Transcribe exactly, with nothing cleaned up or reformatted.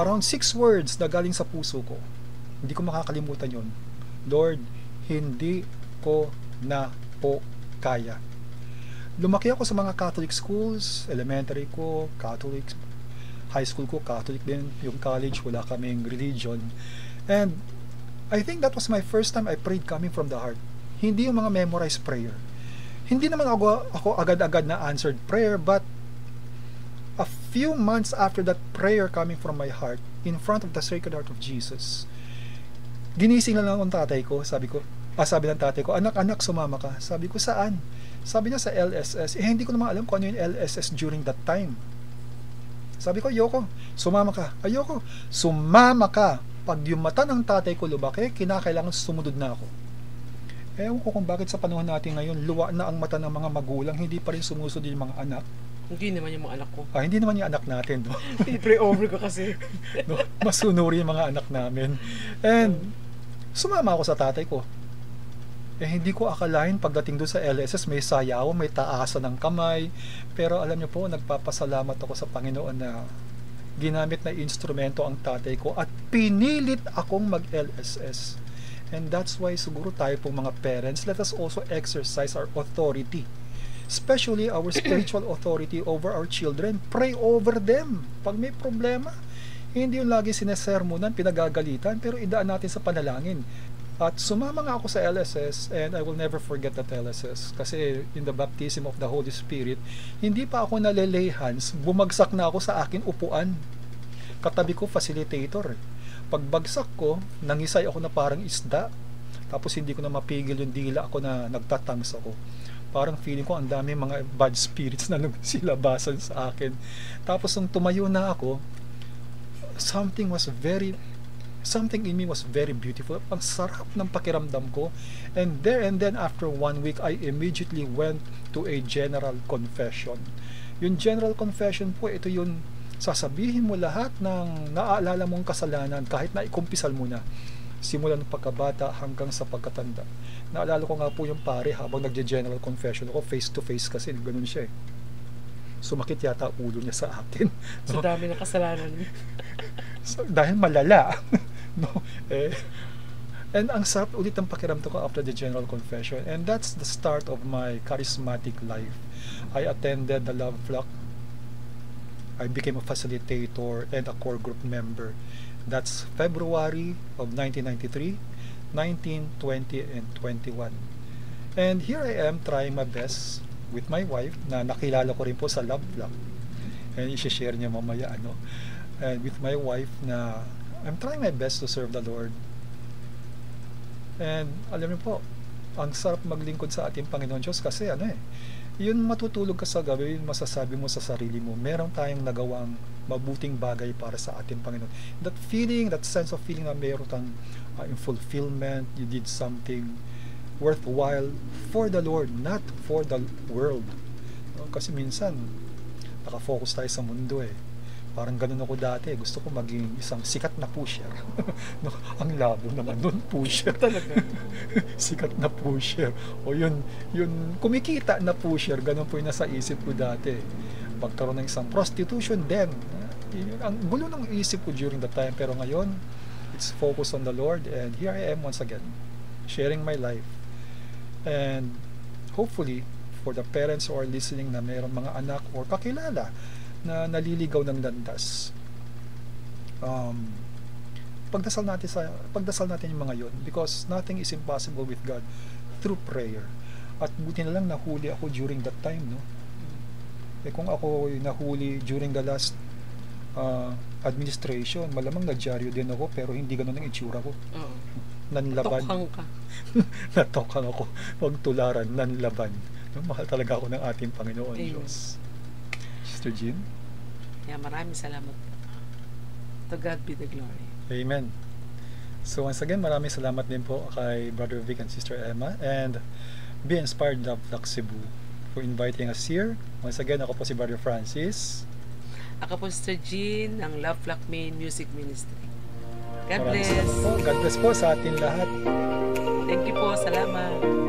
around six words na galing sa puso ko. Hindi ko makakalimutan yun. Lord, hindi ko na po kaya. Lumaki ako sa mga Catholic schools, elementary ko, Catholic, high school ko, Catholic din, yung college, wala kaming religion. And I think that was my first time I prayed coming from the heart. Hindi yung mga memorized prayer. Hindi naman ako, ako agad-agad na answered prayer, but a few months after that prayer coming from my heart, in front of the Sacred Heart of Jesus, ginising na lang ang tatay ko. Sabi ko, ah, sabi ng tatay ko, anak-anak, sumama ka. Sabi ko, saan? Sabi niya sa L S S. Eh, hindi ko naman alam kung ano yung L S S during that time. Sabi ko, ayoko, sumama ka. Ayoko, sumama ka. Pag yung mata ng tatay ko lubaki, kinakailangan sumunod na ako. Ewan ko kung bakit sa panahon natin ngayon, luwa na ang mata ng mga magulang, hindi pa rin sumusunod yung mga anak. Hindi naman yung mga anak ko. Ah, hindi naman yung anak natin. No? I-pray over ko kasi. No? Masunuri yung mga anak namin. And sumama ako sa tatay ko. Eh, hindi ko akalain pagdating doon sa L S S, may sayaw, may taasan ng kamay. Pero alam niyo po, nagpapasalamat ako sa Panginoon na ginamit na instrumento ang tatay ko at pinilit akong mag-L S S. And that's why siguro tayo pong mga parents, let us also exercise our authority. Especially our spiritual authority over our children. Pray over them. Pag may problema, hindi yung lagi sinesermonan, pinagagalitan, pero idaan natin sa panalangin. At sumama nga ako sa L S S, and I will never forget that L S S. Kasi in the baptism of the Holy Spirit, hindi pa ako nalilay hands, bumagsak na ako sa aking upuan. Katabi ko, facilitator. Pagbagsak ko, nangisay ako na parang isda. Tapos hindi ko na mapigil yung dila ako na nagtatangs ako. Parang feeling ko ang dami mga bad spirits na silabasan sa akin. Tapos nung tumayo na ako, something was very something in me was very beautiful. Ang sarap ng pakiramdam ko. And there and then after one week, I immediately went to a general confession. Yung general confession po, ito yung sasabihin mo lahat ng naaalala mong kasalanan kahit na ikumpisal mo na. Simula ng pagkabata hanggang sa pagkatanda. Naalala ko nga po yung pare habang nagje-general confession ako, face to face kasi, ganun siya eh. Sumakit yata ulo niya sa akin. No? So dami ng kasalanan. So, dahil malala. No? Eh, and ang sarap ulit ng pakiramdam ko after the general confession. And that's the start of my charismatic life. I attended the Love Flock. I became a facilitator and a core group member. That's February of nineteen ninety-three, nineteen, twenty, and twenty-one. And here I am trying my best with my wife na nakilala ko rin po sa Love Flock. And i-share niya mamaya ano. And with my wife na I'm trying my best to serve the Lord. And alam niyo po, ang sarap maglingkod sa ating Panginoon Diyos kasi ano eh, yun matutulog ka sa gabi, yun masasabi mo sa sarili mo, meron tayong nagawang mabuting bagay para sa ating Panginoon. That feeling, that sense of feeling na meron kang uh, in fulfillment, you did something worthwhile for the Lord, not for the world. No? Kasi minsan, nakafocus tayo sa mundo eh. Parang ganun ako dati. Gusto ko maging isang sikat na pusher. No, ang labo naman nun, pusher. Talaga. Sikat na pusher. O yun, yun, kumikita na pusher. Ganun po yung nasa isip ko dati. Magkaroon ng isang prostitution din. Ang gulo ng isip ko during that time. Pero ngayon, it's focused on the Lord. And here I am once again, sharing my life. And hopefully, for the parents who are listening na mayroong mga anak or kakilala na naliligaw ng landas, um, pagdasal natin sa pagdasal natin yung mga yon, because nothing is impossible with God through prayer. At buti na lang nahuli ako during that time, no? Eh kung ako nahuli during the last uh, administration, malamang nagdyaryo din ako, pero hindi ganoon ang itsura ko. Oo. Nanlaban. Natokhang ka. Natokhang ako. Huwag tularan, nanlaban. No, mahal talaga ako ng ating Panginoon Diyos. Sister Jean? Yeah, maraming salamat. To God be the glory. Amen. So once again, maraming salamat din po kay Brother Vic and Sister Emma and Be Inspired Love Flock Cebu for inviting us here. Once again, ako po si Brother Francis. Ako po Sister Jean ng Love Flock Main Music Ministry. God Maraming bless. Po. God bless po sa atin lahat. Thank you po. Salamat.